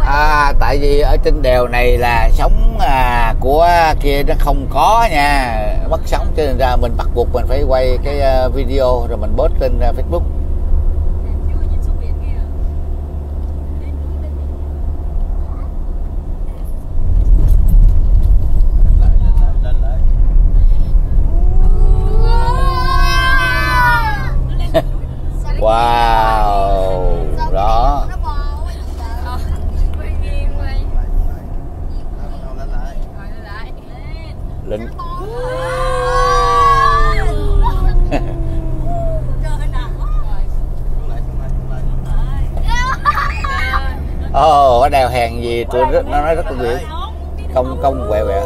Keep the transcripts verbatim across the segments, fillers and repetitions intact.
À, tại vì ở trên đèo này là sóng à, của kia nó không có nha, mất sóng, cho nên ra mình bắt buộc mình phải quay cái uh, video rồi mình post lên uh, Facebook. Wow, đó. Lên. Ồ, oh, ở đèo hèn gì tôi rất nó nói rất là nhiều, không không quẹo quẹo.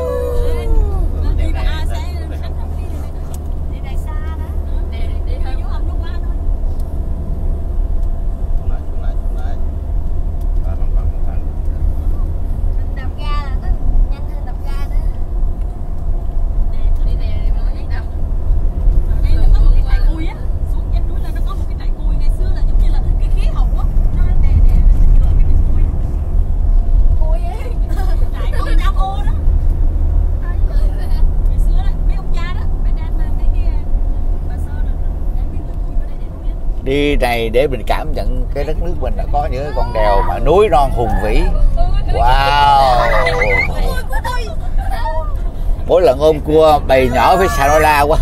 Đi này để mình cảm nhận cái đất nước mình đã có những con đèo mà núi non hùng vĩ. Wow. Mỗi lần ôm cua bầy nhỏ phải xà la quá.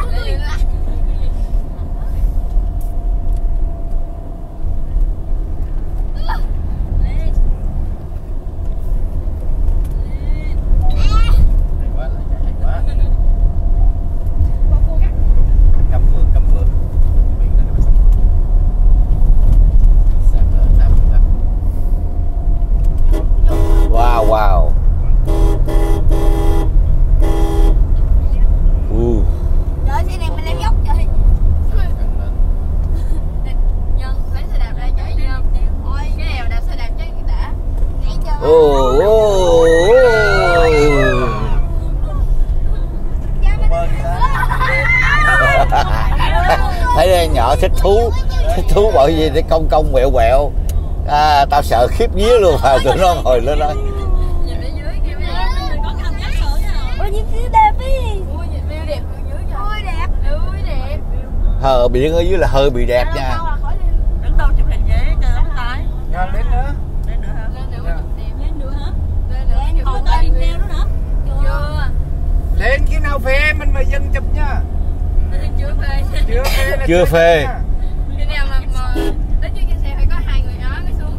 Wow. Uh. Trời xe này mình leo dốc trời. Nhân lấy xe đạp ra chạy Nhân. Ôi cái đèo đạp xe đạp chứ đã. Nãy chưa. Oh, oh, oh. Thấy nhỏ thích thú, thích thú bởi vì để công công quẹo quẹo. À, tao sợ khiếp vía luôn mà tụi nó ngồi lên đó. Hờ biển ở dưới là hơi bị đẹp nha. Đứng đâu chụp hình dễ cho lắm tay. Rồi lên nữa. Lên nữa hả? Lên nữa đẹp lên nữa hả? Lên nữa. Thôi tới điện đeo nữa nữa. Chưa. Lên khi nào phê mình mà dân chụp nha. Chưa phê. Chưa phê là chưa phê. Khi nào mà mà đến dưới xe phải có hai người đó mới xuống.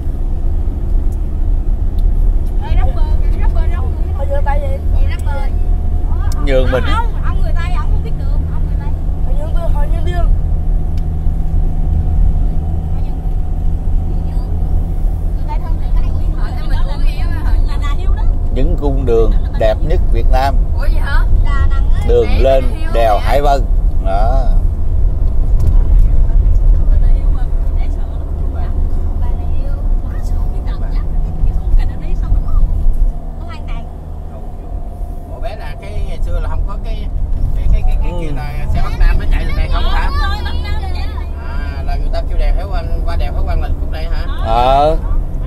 Đây rapper, rapper đâu? Hồi vừa tay gì? Gì rapper? Nhường mình. Ông, ông người Tây ông không biết được, ông người Tây. Hồi nhường tôi, hồi nhường điên. Những cung đường đẹp nhất Việt Nam. Ủa gì hả? Đường lên đèo Hải Vân đó. Ủa bé là cái ngày xưa là không có cái cái cái cái, cái kia là xe Bắc Nam nó chạy từ đây không hả? À là người ta kêu đèo Hải Vân, qua đèo Hải Vân là khúc đây hả? Ờ.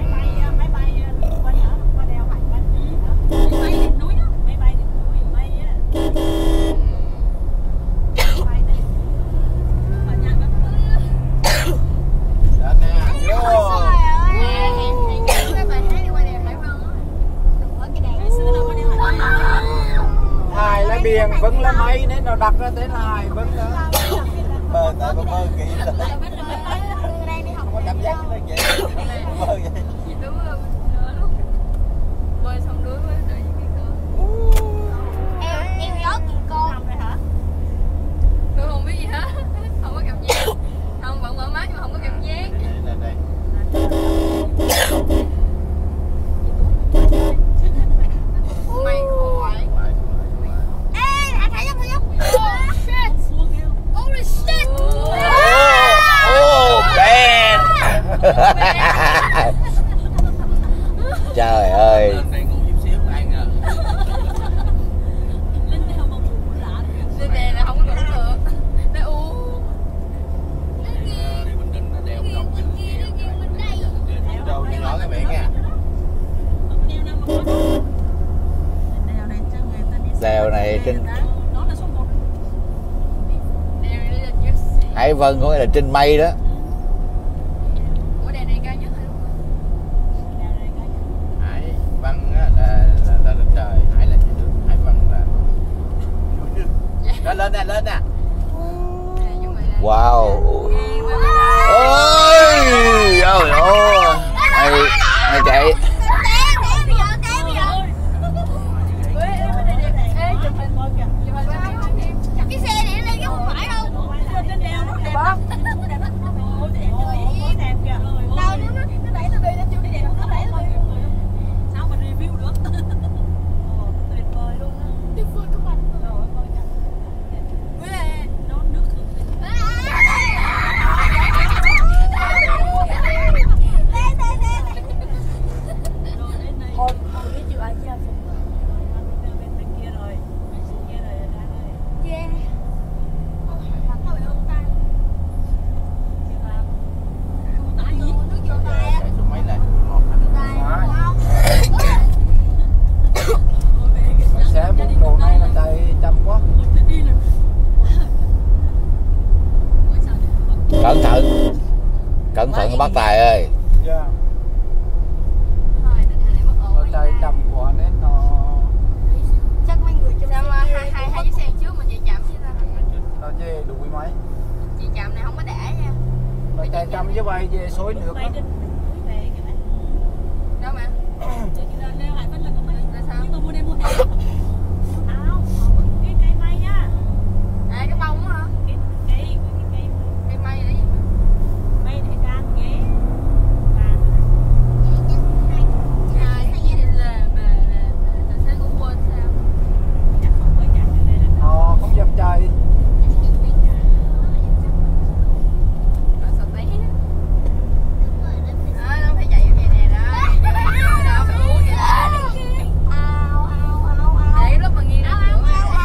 Hài là biển vẫn là mây nên nó đặt ra tên là Hài Vân đó. Bơ tại con bơ kỹ rồi. Không có cảm giác nó vậy. Bơ vậy. Bơi xong đuối với đợi cái cơ. Em em gió kìa con rồi hả? Tôi không biết gì hết. Không có cảm giác. Không vẫn mở mắt nhưng mà không có cảm giác. Đây đây. Mày khỏi. Ê, anh thấy không thấy không? Oh shit. Holy shit. Oh, oh man. Trời ơi. Lên đèn là không có ngủ được. Nó u. Đâu nhỏ cái biển nha. trên Nó là số một. Đèo này là Jersey. Hải Vân có nghĩa là trên mây đó. Ủa đèo này cao nhất hả? Hải Vân á, là là là lên trời, Hải là trên nước, Hải Vân là đó, lên nè, lên nè. Wow. Ôi trời ơi, mày mày chạy. Cái xe này lên cái không phải đâu. Trên đèo nó đẹp lắm. Ôi đẹp kìa. Đâu nó nó đẩy tôi đi nó chưa đi đẹp nó đẩy tôi. Sao mà review được? Tuyệt vời luôn á. Tuyệt vời các bạn. Với lại nó nước Thôi, không biết chịu ai chứ anh Phụng. bên kia rồi. Bên kia rồi ra đây. Yeah. Mặt nó bị ung tay. Tại gì? Nước vô tay á. Số mấy lại? Một hả? Tay. Xe bốn đồ này là chạy chậm quá. Cẩn thận. Cẩn thận bác Tài ơi. Yeah. Thôi, tình hình này mất ổn. Nó chạy chậm quá nên nó Chắc mấy người trong xe hai hai hai chiếc xe trước mình chạy chậm chứ ta. nó về đuổi máy. Chị chậm này không có đã nha. Nó chạy chậm như vậy về xối nước đó. Đâu mà? Là sao? À cái bông á hả? Cây mây là gì mà? À cái gì là mà là là sẽ cũng quên sao? Họ không dám chạy. Nó sợ tí đó. Đó, nó phải chạy như vậy nè đó. Đâu phải uống vậy đó. Để lúc mà nghiêng ra cửa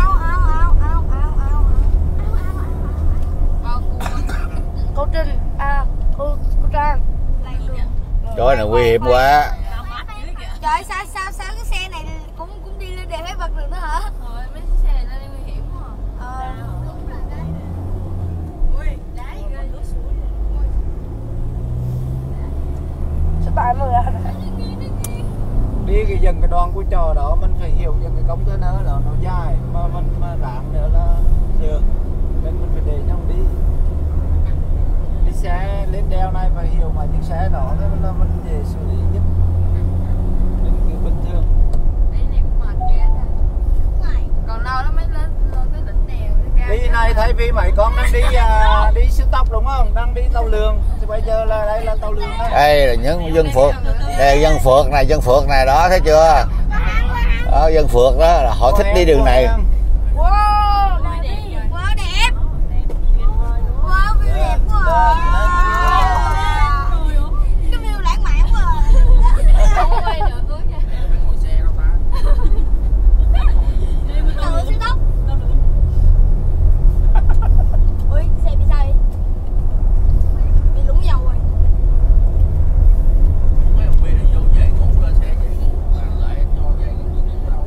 cô Trinh, à cô cô Trang. Trời này nguy hiểm quá. Trời sao sao sao cái xe này cũng cũng đi lên đèo Hải Vân được nữa hả? Rồi mấy cái xe này lên đây nguy hiểm quá. Ờ. Đúng rồi đấy. Ui, đá gì ghê. Sao tại mà Đi cái dần cái đoàn của trò đó mình phải hiểu dần cái cống thế nữa là nó dài mà mình mà rạng nữa là được nên mình phải để nhau đi đi xe lên đèo này phải hiểu mà chiếc xe đó thế là mình dễ xử lý nhất nên cứ bình thường. Đi này cũng mệt ghê ta. Còn lâu lắm mới lên lên tới đỉnh đèo. Đi này thay vì mấy con đang đi à, đi siêu tốc đúng không, đang đi tàu lượn thì bây giờ là đây là tàu lượn đó. Đây là những dân phượt. Đây dân phượt này, dân phượt này đó thấy chưa? Đó, dân phượt đó là họ thích đi đường này. Wow, đẹp. Quá đẹp. Wow, view đẹp quá. Cái view lãng mạn quá. Không quay được ướt nha. Ngồi xe đâu ta? Tàu siêu tốc. Ui, xe bị sao vậy? Bị lúng dầu rồi. Mấy ông kia vô về ngủ lên xe về ngủ lại cho về ngủ đâu.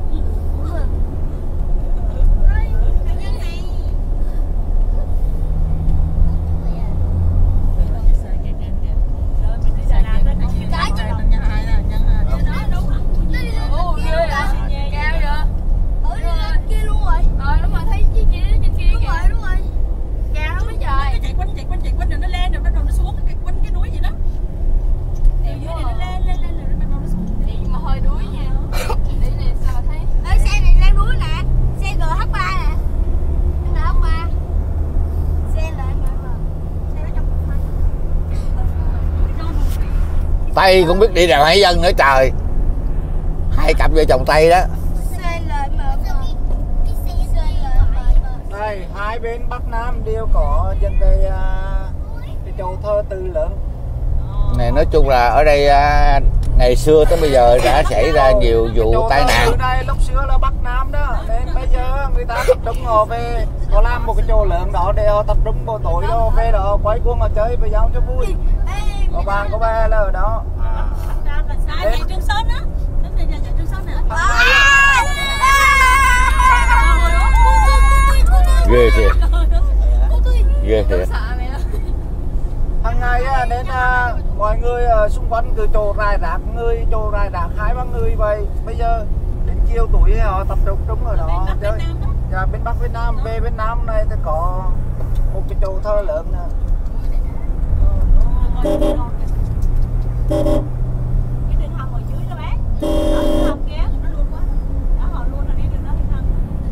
Tây cũng biết đi đèo Hải Vân nữa trời. Hai cặp vợ chồng Tây đó. Đây hai bên Bắc Nam đều có dân cái cái châu thơ tư lớn. Này nói chung là ở đây ngày xưa tới bây giờ đã xảy ra nhiều vụ tai nạn. Ở đây lúc xưa là Bắc Nam đó, nên bây giờ người ta tập trung họ về, họ làm một cái chỗ lớn đó để họ tập trung buổi tối đó về đó quay cuồng họ chơi với nhau cho vui. Có bạn có bè là ở đó. Đấy. Trương Sơn á. Đến bây giờ Trương Sơn nè. Ghê thiệt. Ghê thiệt. Hàng ngày á, đến à, mọi người ở xung quanh cứ trồ rải rác người, trồ rải rác hai ba người vậy. Bây giờ đến chiều tuổi họ tập trung đúng ở đó chơi. Dạ, bên Bắc Việt Nam, về bên Nam này thì có một cái chỗ thơ lớn nữa. Cái đường hầm ở dưới đó bác. Đó đường hầm kia, nó luôn quá. Đó họ luôn là đi đường đó đường hầm.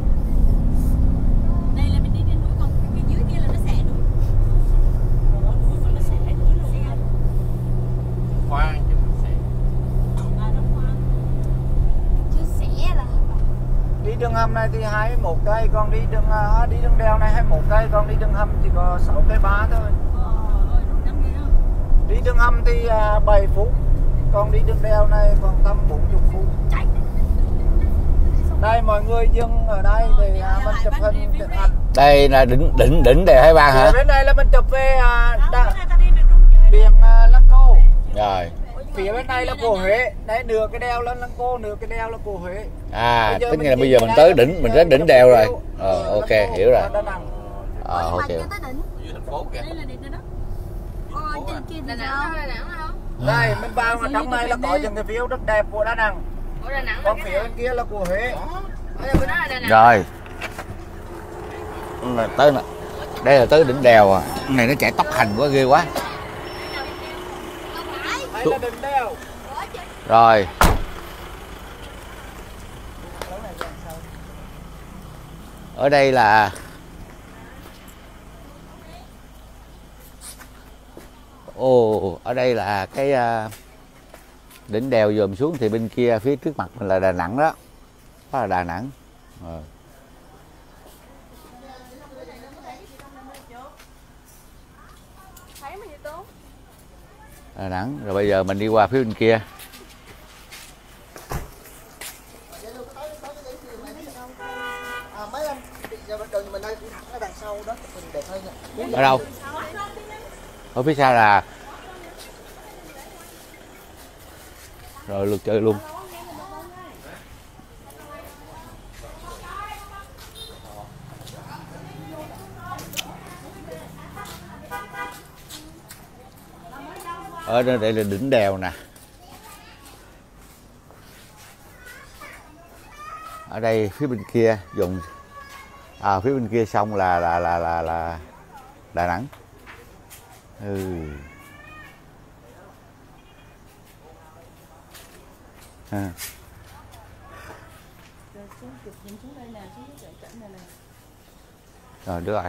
Đây là mình đi trên núi, còn cái dưới kia là nó xẻ núi. Đó, núi mà nó xẻ núi luôn. Khoan chứ mình sẽ. À, nó khoan. Chứ xẻ là Đi đường hầm này thì hai mươi mốt cây, còn đi đường à, đi đường đèo này hai mươi mốt cây, còn đi đường hầm chỉ có sáu cây ba thôi. Ờ, ơi, đúng năm kia không? Đi đường hầm thì à, bảy phút, còn đi đường đèo này còn tầm bốn mươi phút. Chạy. Đây mọi người dừng ở đây để à, mình chụp hình chụp ảnh. Đây là đỉnh đỉnh đỉnh đèo Hải Vân hả? Bên này là mình chụp về à, Đó, đa, bữa nay ta đi đường trung chơi. biển à, Lăng Cô. Rồi. Phía bên này là của Huế. Đây nửa cái đèo lên Lăng Cô, nửa cái đèo là của Huế. À, tức là bây giờ mình tới đỉnh, mình tới đỉnh đèo rồi. Ờ, ok, hiểu rồi. Ờ, ok. tới đỉnh. Đây là đỉnh đó đó. Ôi, trên kia Đà Nẵng, Đà Nẵng không? Đây mình vào mà trong này là có những cái view rất đẹp của Đà Nẵng. Ủa Đà Nẵng Còn phía bên kia là của Huế. Ủa bữa đó là Đà Nẵng. Rồi. Là tới nè. Đây là tới đỉnh đèo à. Cái này nó chạy tốc hành quá ghê quá. Đây là đỉnh đèo. Rồi. Ở đây là Ồ, ở đây là cái uh, đỉnh đèo dòm xuống thì bên kia phía trước mặt mình là Đà Nẵng đó. Đó là Đà Nẵng. Ờ. Thấy mà gì tốt. Đà Nẵng. Rồi bây giờ mình đi qua phía bên kia. À, mấy anh giờ đường mình đây ở đằng sau đó mình đẹp hơn nha. Ở đâu? Ở phía xa là rồi lượt chơi luôn. Ở đây, đây là đỉnh đèo nè. Ở đây phía bên kia dùng à phía bên kia sông là là là là là Đà Nẵng. Ừ. À. Rồi được rồi.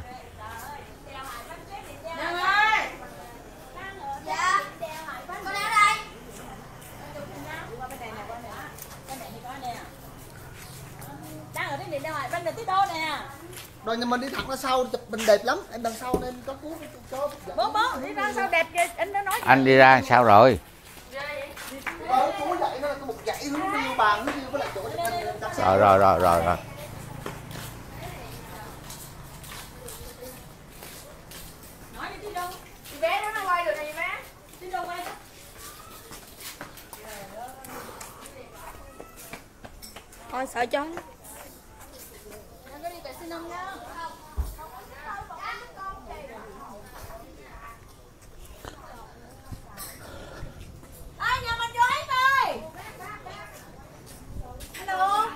Đang ở trên đỉnh đèo Hải Vân là tí đô nè. Rồi nhà mình đi thẳng ra sau chụp mình đẹp lắm. Em đằng sau nên có cuốn có Bố bố đi ra sao đẹp kìa, anh đã nói. Anh đi ra sao rồi? có cuốn dãy nó có một dãy hướng view bàn hướng view với lại chỗ chụp hình đằng sau. Rồi rồi rồi rồi rồi. Nói đi tí đô. Chị bé đó nó quay được này bé. Tí đô quay đó. Thôi sợ chó. Ai nhà mình vô hết rồi. Alo.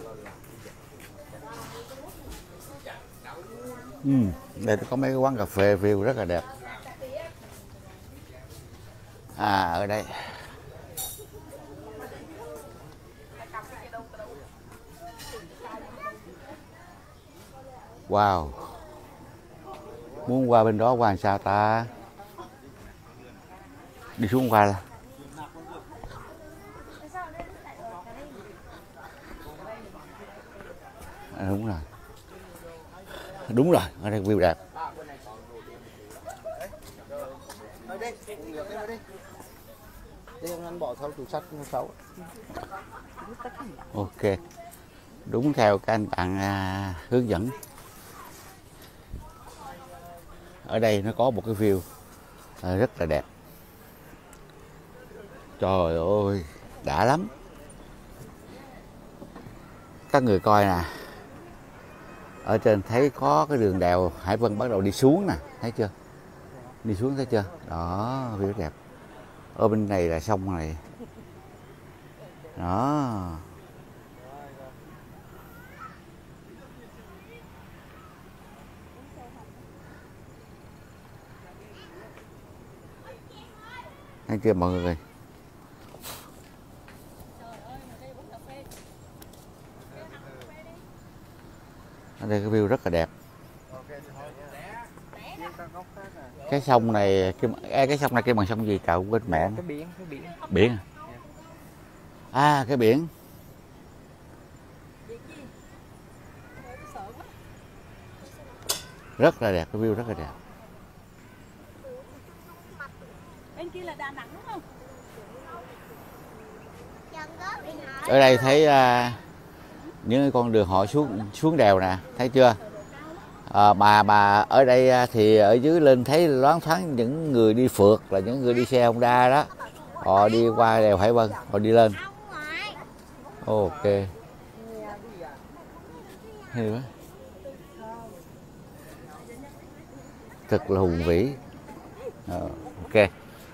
Ừ, đây có mấy cái quán cà phê view rất là đẹp. À ở đây. Wow. Muốn qua bên đó qua làm sao ta? Đi xuống qua là. À, đúng rồi. Đúng rồi, ở đây view đẹp. Đi đi, đi đi. Đi anh bỏ theo tủ sắt xấu. Ok. Đúng theo các anh bạn à, hướng dẫn. Ở đây nó có một cái view à, rất là đẹp. Trời ơi, đã lắm. Các người coi nè. Ở trên thấy có cái đường đèo Hải Vân bắt đầu đi xuống nè, thấy chưa? Đi xuống thấy chưa? Đó, view rất đẹp. Ở bên này là sông này. Đó. Thấy chưa mọi người? Ở đây cái view rất là đẹp. Cái sông này cái, cái sông này cái bằng sông gì cậu quên mẹ? Cái biển, cái biển. Biển. À cái biển. Rất là đẹp, cái view rất là đẹp. Bên kia là Đà Nẵng đúng không? Ở đây thấy uh, những con đường họ xuống xuống đèo nè, thấy chưa? À, mà mà ở đây thì ở dưới lên thấy loáng thoáng những người đi phượt là những người đi xe Honda đó, họ đi qua đèo Hải Vân, họ đi lên. Ok. Hay quá. Thật là hùng vĩ. À, ok.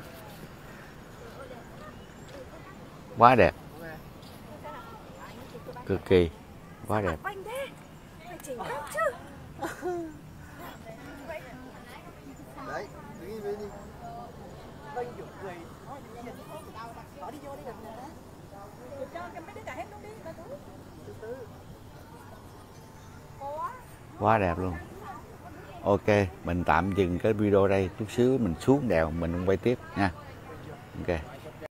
Quá đẹp. Cực kỳ. Quá đẹp. Đấy, đi đi đi. Quá đẹp luôn. Ok, mình tạm dừng cái video đây chút xíu, mình xuống đèo mình quay tiếp nha. Ok.